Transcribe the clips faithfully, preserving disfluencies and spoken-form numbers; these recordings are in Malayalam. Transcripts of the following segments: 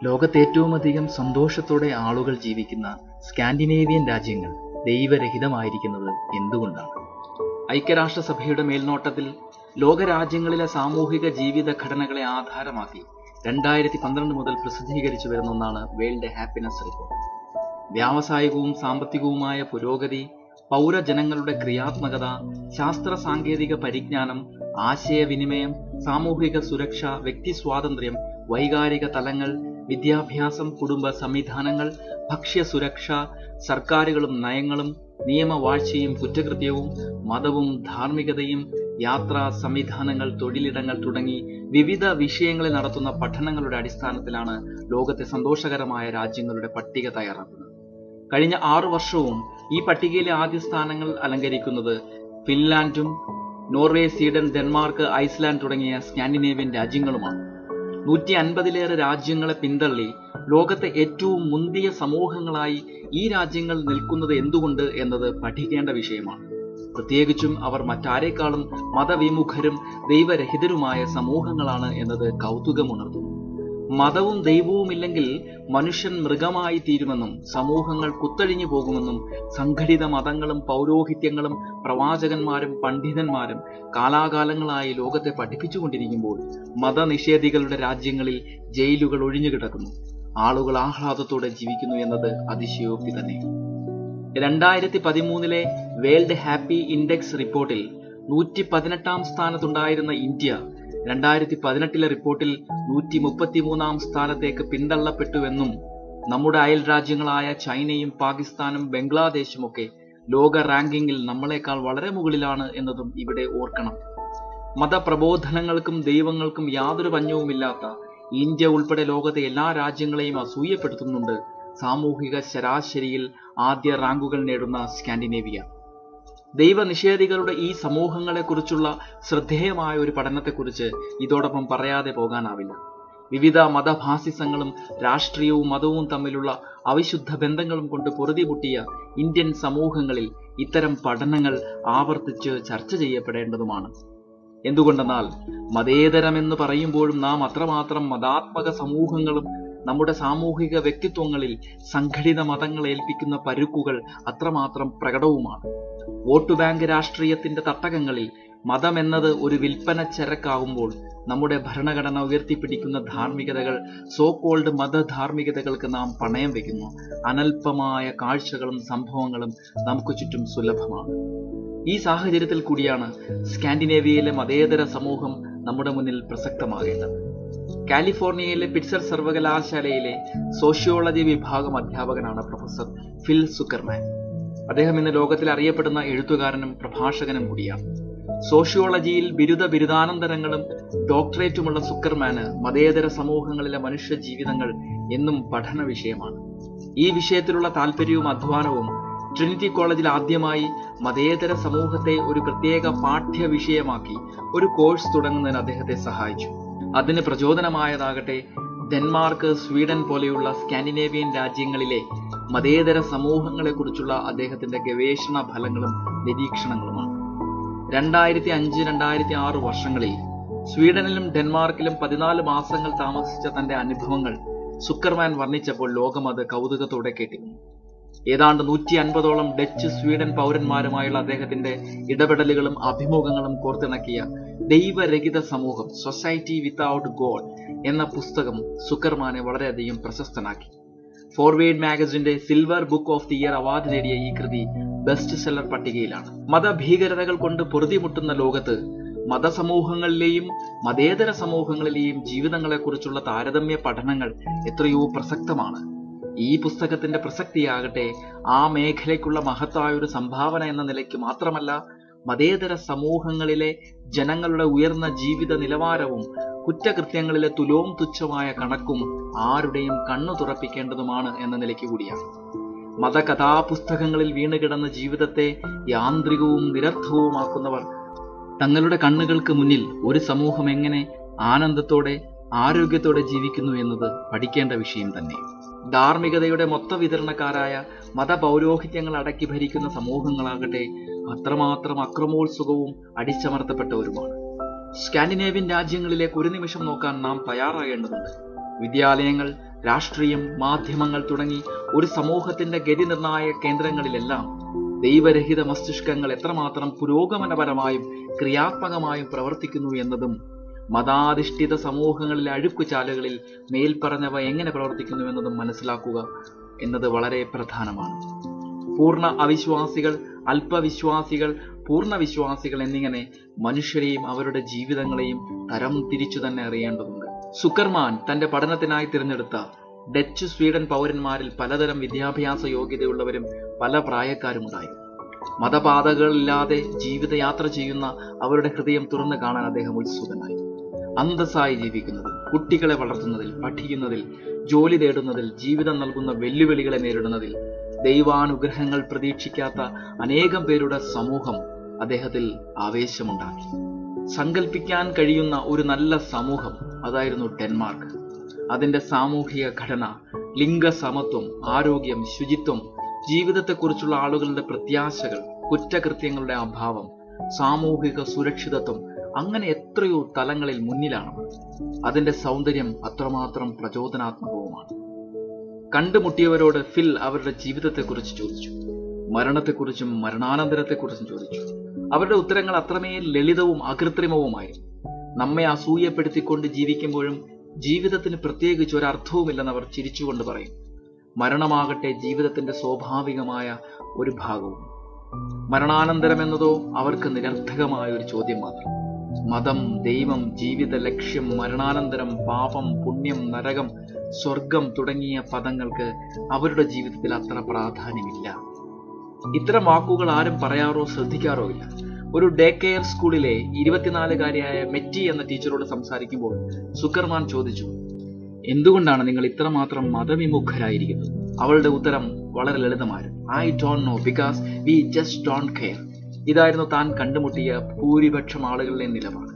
ലോകത്ത് ഏറ്റവും അധികം സന്തോഷത്തോടെ ആളുകൾ ജീവിക്കുന്ന സ്കാൻഡിനേവിയൻ രാജ്യങ്ങൾ ദൈവരഹിതമായിരിക്കുന്നത് എന്തുകൊണ്ടാണ്? ഐക്യരാഷ്ട്രസഭയുടെ മേൽനോട്ടത്തിൽ ലോകരാജ്യങ്ങളിലെ സാമൂഹിക ജീവിത ഘടനകളെ ആധാരമാക്കി രണ്ടായിരത്തി പന്ത്രണ്ട് മുതൽ പ്രസിദ്ധീകരിച്ചു വരുന്ന ഒന്നാണ് വേൾഡ് ഹാപ്പിനെസ് റിപ്പോർട്ട്. വ്യാവസായികവും സാമ്പത്തികവുമായ പുരോഗതി, പൗരജനങ്ങളുടെ ക്രിയാത്മകത, ശാസ്ത്ര സാങ്കേതിക പരിജ്ഞാനം, ആശയവിനിമയം, സാമൂഹിക സുരക്ഷ, വ്യക്തി സ്വാതന്ത്ര്യം, വൈകാരിക തലങ്ങൾ, വിദ്യാഭ്യാസം, കുടുംബ സംവിധാനങ്ങൾ, ഭക്ഷ്യസുരക്ഷ, സർക്കാരുകളും നയങ്ങളും, നിയമവാഴ്ചയും കുറ്റകൃത്യവും, മതവും ധാർമ്മികതയും, യാത്രാ സംവിധാനങ്ങൾ, തൊഴിലിടങ്ങൾ തുടങ്ങി വിവിധ വിഷയങ്ങളിൽ നടത്തുന്ന പഠനങ്ങളുടെ അടിസ്ഥാനത്തിലാണ് ലോകത്തെ സന്തോഷകരമായ രാജ്യങ്ങളുടെ പട്ടിക തയ്യാറാക്കുന്നത്. കഴിഞ്ഞ ആറു വർഷവും ഈ പട്ടികയിലെ ആദ്യ സ്ഥാനങ്ങൾ അലങ്കരിക്കുന്നത് ഫിൻലാൻഡും നോർവേ, സ്വീഡൻ, ഡെൻമാർക്ക്, ഐസ്ലാൻഡ് തുടങ്ങിയ സ്കാൻഡിനേവിയൻ രാജ്യങ്ങളുമാണ്. നൂറ്റി അൻപതിലേറെ രാജ്യങ്ങളെ പിന്തള്ളി ലോകത്തെ ഏറ്റവും മുന്തിയ സമൂഹങ്ങളായി ഈ രാജ്യങ്ങൾ നിൽക്കുന്നത് എന്തുകൊണ്ട് എന്നത് പഠിക്കേണ്ട വിഷയമാണ്. പ്രത്യേകിച്ചും അവർ മറ്റാരേക്കാളും മതവിമുഖരും ദൈവരഹിതരുമായ സമൂഹങ്ങളാണ് എന്നത് കൗതുകമുണർത്തുന്നു. മതവും ദൈവവും ഇല്ലെങ്കിൽ മനുഷ്യൻ മൃഗമായി തീരുമെന്നും സമൂഹങ്ങൾ കുത്തഴിഞ്ഞു പോകുമെന്നും സംഘടിത മതങ്ങളും പൗരോഹിത്യങ്ങളും പ്രവാചകന്മാരും പണ്ഡിതന്മാരും കാലാകാലങ്ങളായി ലോകത്തെ പഠിപ്പിച്ചുകൊണ്ടിരിക്കുമ്പോൾ മതനിഷേധികളുടെ രാജ്യങ്ങളിൽ ജയിലുകൾ ഒഴിഞ്ഞുകിടക്കുന്നു, ആളുകൾ ആഹ്ലാദത്തോടെ ജീവിക്കുന്നു എന്നത് അതിശയോക്തി തന്നെ. രണ്ടായിരത്തി പതിമൂന്നിലെ വേൾഡ് ഹാപ്പി ഇൻഡെക്സ് റിപ്പോർട്ടിൽ നൂറ്റി പതിനെട്ടാം സ്ഥാനത്തുണ്ടായിരുന്ന ഇന്ത്യ രണ്ടായിരത്തി പതിനെട്ടിലെ റിപ്പോർട്ടിൽ നൂറ്റി മുപ്പത്തി മൂന്നാം സ്ഥാനത്തേക്ക് പിന്തള്ളപ്പെട്ടുവെന്നും നമ്മുടെ അയൽ രാജ്യങ്ങളായ ചൈനയും പാകിസ്ഥാനും ബംഗ്ലാദേശുമൊക്കെ ലോക റാങ്കിങ്ങിൽ നമ്മളെക്കാൾ വളരെ മുകളിലാണ് എന്നതും ഇവിടെ ഓർക്കണം. മതപ്രബോധനങ്ങൾക്കും ദൈവങ്ങൾക്കും യാതൊരു പഞ്ഞവുമില്ലാത്ത ഇന്ത്യ ഉൾപ്പെടെ ലോകത്തെ എല്ലാ രാജ്യങ്ങളെയും അസൂയപ്പെടുത്തുന്നുണ്ട് സാമൂഹിക ശരാശരിയിൽ ആദ്യ റാങ്കുകൾ നേടുന്ന സ്കാൻഡിനേവിയ. ദൈവനിഷേധികളുടെ ഈ സമൂഹങ്ങളെക്കുറിച്ചുള്ള ശ്രദ്ധേയമായ ഒരു പഠനത്തെക്കുറിച്ച് ഇതോടൊപ്പം പറയാതെ പോകാനാവില്ല. വിവിധ മതഭാസിസങ്ങളും രാഷ്ട്രീയവും മതവും തമ്മിലുള്ള അവിശുദ്ധ ബന്ധങ്ങളും കൊണ്ട് പൊറുതിമുട്ടിയ ഇന്ത്യൻ സമൂഹങ്ങളിൽ ഇത്തരം പഠനങ്ങൾ ആവർത്തിച്ച് ചർച്ച ചെയ്യപ്പെടേണ്ടതുമാണ്. എന്തുകൊണ്ടെന്നാൽ മതേതരമെന്ന് പറയുമ്പോഴും നാം അത്രമാത്രം മതാത്മക സമൂഹങ്ങളും നമ്മുടെ സാമൂഹിക വ്യക്തിത്വങ്ങളിൽ സംഘടിത മതങ്ങൾ ഏൽപ്പിക്കുന്ന പരുക്കുകൾ അത്രമാത്രം പ്രകടവുമാണ്. വോട്ട് ബാങ്ക് രാഷ്ട്രീയത്തിന്റെ തട്ടകങ്ങളിൽ മതമെന്നത് ഒരു വിൽപ്പന ചരക്കാവുമ്പോൾ നമ്മുടെ ഭരണഘടന ഉയർത്തിപ്പിടിക്കുന്ന ധാർമ്മികതകൾ, സോകോൾഡ് മതധാർമ്മികതകൾക്ക് നാം പണയം വെക്കുന്നു. അനൽപമായ കാഴ്ചകളും സംഭവങ്ങളും നമുക്ക് ചുറ്റും സുലഭമാണ്. ഈ സാഹചര്യത്തിൽ കൂടിയാണ് സ്കാൻഡിനേവിയയിലെ മതേതര സമൂഹം നമ്മുടെ മുന്നിൽ പ്രസക്തമാകേണ്ടത്. കാലിഫോർണിയയിലെ പിറ്റ്സർ സർവകലാശാലയിലെ സോഷ്യോളജി വിഭാഗം അധ്യാപകനാണ് പ്രൊഫസർ ഫിൽ സുക്കർമാൻ. അദ്ദേഹം ഇന്ന് ലോകത്തിൽ അറിയപ്പെടുന്ന എഴുത്തുകാരനും പ്രഭാഷകനും കൂടിയാണ്. സോഷ്യോളജിയിൽ ബിരുദ ബിരുദാനന്തരങ്ങളും ഡോക്ടറേറ്റുമുള്ള സുക്കർമാന് മതേതര സമൂഹങ്ങളിലെ മനുഷ്യ ജീവിതങ്ങൾ എന്നും പഠന വിഷയമാണ്. ഈ വിഷയത്തിലുള്ള താല്പര്യവും അധ്വാനവും ട്രിനിറ്റി കോളേജിൽ ആദ്യമായി മതേതര സമൂഹത്തെ ഒരു പ്രത്യേക പാഠ്യ വിഷയമാക്കി ഒരു കോഴ്സ് തുടങ്ങുന്നതിന് അദ്ദേഹത്തെ സഹായിച്ചു. അതിന് പ്രചോദനമായതാകട്ടെ ഡെൻമാർക്ക്, സ്വീഡൻ പോലെയുള്ള സ്കാൻഡിനേവിയൻ രാജ്യങ്ങളിലെ മതേതര സമൂഹങ്ങളെക്കുറിച്ചുള്ള അദ്ദേഹത്തിന്റെ ഗവേഷണ ഫലങ്ങളും നിരീക്ഷണങ്ങളുമാണ്. രണ്ടായിരത്തി അഞ്ച് രണ്ടായിരത്തി ആറ് വർഷങ്ങളിൽ സ്വീഡനിലും ഡെൻമാർക്കിലും പതിനാല് മാസങ്ങൾ താമസിച്ച തന്റെ അനുഭവങ്ങൾ സുക്കർമാൻ വർണ്ണിച്ചപ്പോൾ ലോകം അത് കൗതുകത്തോടെ കേട്ടിരുന്നു. ഏതാണ്ട് നൂറ്റി അൻപതോളം ഡച്ച്, സ്വീഡൻ പൗരന്മാരുമായുള്ള അദ്ദേഹത്തിന്റെ ഇടപെടലുകളും അഭിമുഖങ്ങളും കോർത്തിണക്കിയ ദൈവരഹിത സമൂഹം, സൊസൈറ്റി വിത്തൌട്ട് ഗോഡ് എന്ന പുസ്തകം സുക്കർമാനെ വളരെയധികം പ്രശസ്തനാക്കി. ഫോർവേഡ് മാഗസിന്റെ silver book of the year award നേടിയ ഈ കൃതി ബെസ്റ്റ് സെല്ലർ പട്ടികയിലാണ്. മതഭീകരതകൾ കൊണ്ട് പൊറുതിമുട്ടുന്ന ലോകത്ത് മതസമൂഹങ്ങളിലെയും മതേതര സമൂഹങ്ങളിലെയും ജീവിതങ്ങളെക്കുറിച്ചുള്ള താരതമ്യ പഠനങ്ങൾ എത്രയോ പ്രസക്തമാണ്. ഈ പുസ്തകത്തിന്റെ പ്രസക്തിയാകട്ടെ ആ മേഖലയ്ക്കുള്ള മഹത്തായ ഒരു സംഭാവന എന്ന നിലയ്ക്ക് മാത്രമല്ല, മതേതര സമൂഹങ്ങളിലെ ജനങ്ങളുടെ ഉയർന്ന ജീവിത നിലവാരവും കുറ്റകൃത്യങ്ങളിലെ തുലോം തുച്ഛമായ കണക്കും ആരുടെയും കണ്ണു തുറപ്പിക്കേണ്ടതുമാണ് എന്ന നിലയ്ക്ക് കൂടിയാണ്. മതകഥാപുസ്തകങ്ങളിൽ വീണുകിടന്ന ജീവിതത്തെ യാന്ത്രികവും നിരർത്ഥവുമാക്കുന്നവർ തങ്ങളുടെ കണ്ണുകൾക്ക് മുന്നിൽ ഒരു സമൂഹം എങ്ങനെ ആനന്ദത്തോടെ ആരോഗ്യത്തോടെ ജീവിക്കുന്നു എന്നത് പഠിക്കേണ്ട വിഷയം തന്നെ. ധാർമ്മികതയുടെ മൊത്ത വിതരണക്കാരായ മതപൗരോഹിത്യങ്ങൾ അടക്കി ഭരിക്കുന്ന സമൂഹങ്ങളാകട്ടെ അത്രമാത്രം അക്രമോത്സുകവും അടിച്ചമർത്തപ്പെട്ടവരുമാണ്. സ്കാൻഡിനേവിയൻ രാജ്യങ്ങളിലേക്ക് ഒരു നിമിഷം നോക്കാൻ നാം തയ്യാറാകേണ്ടതുണ്ട്. വിദ്യാലയങ്ങൾ, രാഷ്ട്രീയം, മാധ്യമങ്ങൾ തുടങ്ങി ഒരു സമൂഹത്തിന്റെ ഗതിനിർണായക കേന്ദ്രങ്ങളിലെല്ലാം ദൈവരഹിത മസ്തിഷ്കങ്ങൾ എത്രമാത്രം പുരോഗമനപരമായും ക്രിയാത്മകമായും പ്രവർത്തിക്കുന്നു എന്നതും, മതാധിഷ്ഠിത സമൂഹങ്ങളിലെ അഴുക്കുചാലുകളിൽ മേൽപ്പറഞ്ഞവ എങ്ങനെ പ്രവർത്തിക്കുന്നു എന്നതും മനസ്സിലാക്കുക എന്നത് വളരെ പ്രധാനമാണ്. പൂർണ്ണ അവിശ്വാസികൾ, അല്പവിശ്വാസികൾ, പൂർണ്ണവിശ്വാസികൾ എന്നിങ്ങനെ മനുഷ്യരെയും അവരുടെ ജീവിതങ്ങളെയും തരം തിരിച്ചു തന്നെ അറിയേണ്ടതുണ്ട്. സുക്കർമാൻ തന്റെ പഠനത്തിനായി തിരഞ്ഞെടുത്ത ഡച്ച്, സ്വീഡൻ പൗരന്മാരിൽ പലതരം വിദ്യാഭ്യാസ യോഗ്യതയുള്ളവരും പല പ്രായക്കാരുമുണ്ടായിരുന്നു. മതപാതകളില്ലാതെ ജീവിതയാത്ര ചെയ്യുന്ന അവരുടെ ഹൃദയം തുറന്നു കാണാൻ അദ്ദേഹം ഉത്സുകനായി. അന്തസ്സായി ജീവിക്കുന്നതിൽ, കുട്ടികളെ വളർത്തുന്നതിൽ, പഠിക്കുന്നതിൽ, ജോലി നേടുന്നതിൽ, ജീവിതം നൽകുന്ന വെല്ലുവിളികളെ നേരിടുന്നതിൽ ദൈവാനുഗ്രഹങ്ങൾ പ്രതീക്ഷിക്കാത്ത അനേകം പേരുടെ സമൂഹം അദ്ദേഹത്തിൽ ആവേശമുണ്ടാക്കി. സങ്കല്പിക്കാൻ കഴിയുന്ന ഒരു നല്ല സമൂഹം അതായിരുന്നു ഡെൻമാർക്ക്. അതിന്റെ സാമൂഹിക ഘടന, ലിംഗസമത്വം, ആരോഗ്യം, ശുചിത്വം, ജീവിതത്തെക്കുറിച്ചുള്ള ആളുകളുടെ പ്രത്യാശകൾ, കുറ്റകൃത്യങ്ങളുടെ അഭാവം, സാമൂഹിക സുരക്ഷിതത്വം, അങ്ങനെ എത്രയോ തലങ്ങളിൽ മുന്നിലാണ്. അതിന്റെ സൗന്ദര്യം അത്രമാത്രം പ്രചോദനാത്മകവുമാണ്. കണ്ടുമുട്ടിയവരോട് ഫിൽ അവരുടെ ജീവിതത്തെക്കുറിച്ച് ചോദിച്ചു. മരണത്തെക്കുറിച്ചും മരണാനന്തരത്തെക്കുറിച്ചും ചോദിച്ചു. അവരുടെ ഉത്തരങ്ങൾ അത്രമേൽ ലളിതവും അകൃത്രിമവുമായിരുന്നു. നമ്മെ അസൂയപ്പെടുത്തിക്കൊണ്ട് ജീവിക്കുമ്പോഴും ജീവിതത്തിന് പ്രത്യേകിച്ച് ഒരർത്ഥവുമില്ലെന്ന് അവർ ചിരിച്ചുകൊണ്ട് പറയും. മരണമാകട്ടെ ജീവിതത്തിന്റെ സ്വാഭാവികമായ ഒരു ഭാഗവും. മരണാനന്തരം എന്നതോ അവർക്ക് നിരർത്ഥകമായ ഒരു ചോദ്യം മാത്രം. മതം, ദൈവം, ജീവിത ലക്ഷ്യം, മരണാനന്തരം, പാപം, പുണ്യം, നരകം, സ്വർഗം തുടങ്ങിയ പദങ്ങൾക്ക് അവരുടെ ജീവിതത്തിൽ അത്ര പ്രാധാന്യമില്ല. ഇത്തരം വാക്കുകൾ ആരും പറയാറോ ശ്രദ്ധിക്കാറോ ഇല്ല. ഒരു ഡേ കെയർ സ്കൂളിലെ ഇരുപത്തിനാലുകാരിയായ മെറ്റി എന്ന ടീച്ചറോട് സംസാരിക്കുമ്പോൾ സുക്കർമാൻ ചോദിച്ചു, എന്തുകൊണ്ടാണ് നിങ്ങൾ ഇത്രമാത്രം മതവിമുഖരായിരിക്കുന്നത്? അവളുടെ ഉത്തരം വളരെ ലളിതമായിരുന്നു. I don't know, because we just don't care. ഇതായിരുന്നു താൻ കണ്ടുമുട്ടിയ ഭൂരിപക്ഷം ആളുകളുടെ നിലപാട്.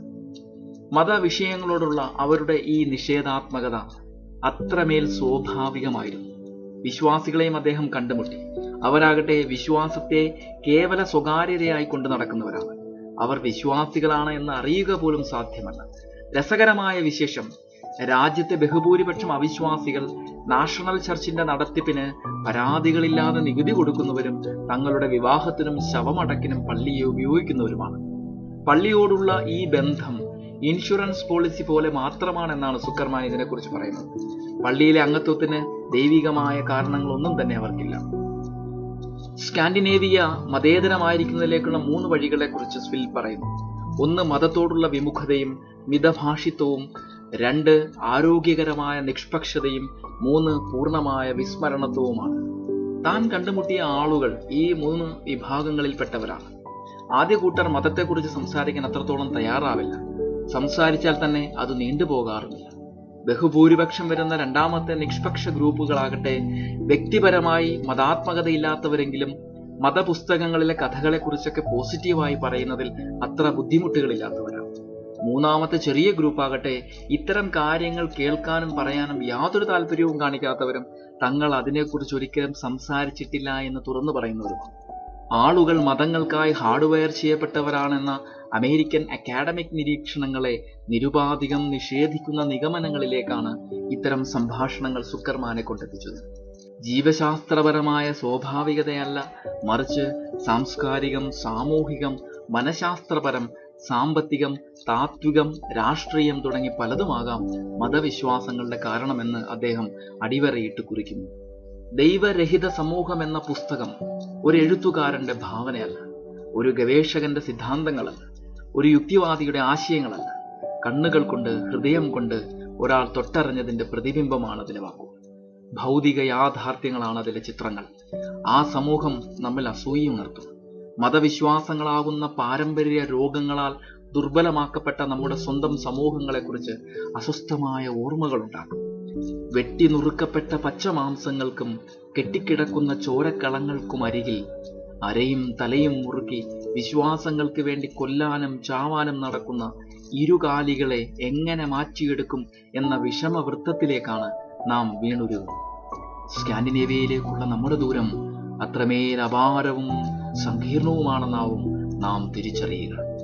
മതവിഷയങ്ങളോടുള്ള അവരുടെ ഈ നിഷേധാത്മകത അത്രമേൽ സ്വാഭാവികമായിരുന്നു. വിശ്വാസികളെയും അദ്ദേഹം കണ്ടുമുട്ടി. അവരാകട്ടെ വിശ്വാസത്തെ കേവല സ്വകാര്യതയായി കൊണ്ടു നടക്കുന്നവരാണ്. അവർ വിശ്വാസികളാണ് എന്ന് അറിയുക പോലും സാധ്യമല്ല. രസകരമായ വിശേഷം, രാജ്യത്തെ ബഹുഭൂരിപക്ഷം അവിശ്വാസികൾ നാഷണൽ ചർച്ചിന്റെ നടത്തിപ്പിന് പരാതികളില്ലാതെ നികുതി കൊടുക്കുന്നവരും തങ്ങളുടെ വിവാഹത്തിനും ശവമടക്കിനും പള്ളിയെ ഉപയോഗിക്കുന്നവരുമാണ്. പള്ളിയോടുള്ള ഈ ബന്ധം ഇൻഷുറൻസ് പോളിസി പോലെ മാത്രമാണെന്നാണ് സുക്കർമാൻ ഇതിനെക്കുറിച്ച് പറയുന്നത്. പള്ളിയിലെ അംഗത്വത്തിന് ദൈവികമായ കാരണങ്ങളൊന്നും തന്നെ അവർക്കില്ല. സ്കാൻഡിനേവിയ മതേതരമായിരിക്കുന്നതിലേക്കുള്ള മൂന്ന് വഴികളെ കുറിച്ച് സ്വിൽ പറയുന്നു. ഒന്ന്, മതത്തോടുള്ള വിമുഖതയും മിതഭാഷിത്വവും. രണ്ട്, ആരോഗ്യകരമായ നിഷ്പക്ഷതയും. മൂന്ന്, പൂർണ്ണമായ വിസ്മരണത്വവുമാണ്. താൻ കണ്ടുമുട്ടിയ ആളുകൾ ഈ മൂന്ന് വിഭാഗങ്ങളിൽപ്പെട്ടവരാണ്. ആദ്യ കൂട്ടർ മതത്തെക്കുറിച്ച് സംസാരിക്കാൻ അത്രത്തോളം തയ്യാറാവില്ല. സംസാരിച്ചാൽ തന്നെ അത് നീണ്ടുപോകാറുമില്ല. ബഹുഭൂരിപക്ഷം വരുന്ന രണ്ടാമത്തെ നിഷ്പക്ഷ ഗ്രൂപ്പുകളാകട്ടെ വ്യക്തിപരമായി മതാത്മകതയില്ലാത്തവരെങ്കിലും മതപുസ്തകങ്ങളിലെ കഥകളെക്കുറിച്ചൊക്കെ പോസിറ്റീവായി പറയുന്നതിൽ അത്ര ബുദ്ധിമുട്ടുകളില്ലാത്തവരാണ്. മൂന്നാമത്തെ ചെറിയ ഗ്രൂപ്പാകട്ടെ ഇത്തരം കാര്യങ്ങൾ കേൾക്കാനും പറയാനും യാതൊരു താല്പര്യവും കാണിക്കാത്തവരും തങ്ങൾ അതിനെക്കുറിച്ച് ഒരിക്കലും സംസാരിച്ചിട്ടില്ല എന്ന് തുറന്നു പറയുന്നവരുമാണ്. ആളുകൾ മതങ്ങൾക്കായി ഹാർഡ്വെയർ ചെയ്യപ്പെട്ടവരാണെന്ന അമേരിക്കൻ അക്കാഡമിക് നിരീക്ഷണങ്ങളെ നിരുപാധികം നിഷേധിക്കുന്ന നിഗമനങ്ങളിലേക്കാണ് ഇത്തരം സംഭാഷണങ്ങൾ സുക്കർമാനെ കൊണ്ടെത്തിച്ചത്. ജീവശാസ്ത്രപരമായ സ്വാഭാവികതയല്ല, മറിച്ച് സാംസ്കാരികം, സാമൂഹികം, മനഃശാസ്ത്രപരം, സാമ്പത്തികം, താത്വികം, രാഷ്ട്രീയം തുടങ്ങി പലതുമാകാം മതവിശ്വാസങ്ങളുടെ കാരണമെന്ന് അദ്ദേഹം അടിവരയിട്ട് കുറിക്കുന്നു. ദൈവരഹിത സമൂഹം എന്ന പുസ്തകം ഒരു എഴുത്തുകാരന്റെ ഭാവനയല്ല, ഒരു ഗവേഷകന്റെ സിദ്ധാന്തങ്ങളല്ല, ഒരു യുക്തിവാദിയുടെ ആശയങ്ങളല്ല. കണ്ണുകൾ കൊണ്ട്, ഹൃദയം കൊണ്ട് ഒരാൾ തൊട്ടറിഞ്ഞതിന്റെ പ്രതിബിംബമാണ് അതിലെ വാക്കുകൾ. ഭൗതിക യാഥാർത്ഥ്യങ്ങളാണ് അതിലെ ചിത്രങ്ങൾ. ആ സമൂഹം നമ്മിൽ അസൂയുണർത്തും. മതവിശ്വാസങ്ങളാകുന്ന പാരമ്പര്യ രോഗങ്ങളാൽ ദുർബലമാക്കപ്പെട്ട നമ്മുടെ സ്വന്തം സമൂഹങ്ങളെക്കുറിച്ച് അസ്വസ്ഥമായ ഓർമ്മകളുണ്ടാക്കും. വെട്ടി നുറുക്കപ്പെട്ട പച്ചമാംസങ്ങൾക്കും കെട്ടിക്കിടക്കുന്ന ചോരക്കളങ്ങൾക്കും അരികിൽ അരയും തലയും മുറുക്കി വിശ്വാസങ്ങൾക്ക് വേണ്ടി കൊല്ലാനും ചാവാനും നടക്കുന്ന ഇരുകാലികളെ എങ്ങനെ മാറ്റിയെടുക്കും എന്ന വിഷമവൃത്തത്തിലേക്കാണ് നാം വീണുരുന്നത്. സ്കാൻഡിനേവിയയിലേക്കുള്ള നമ്മുടെ ദൂരം അത്രമേൽ അപാരവും സങ്കീർണവുമാണെന്നാവും നാം തിരിച്ചറിയുക.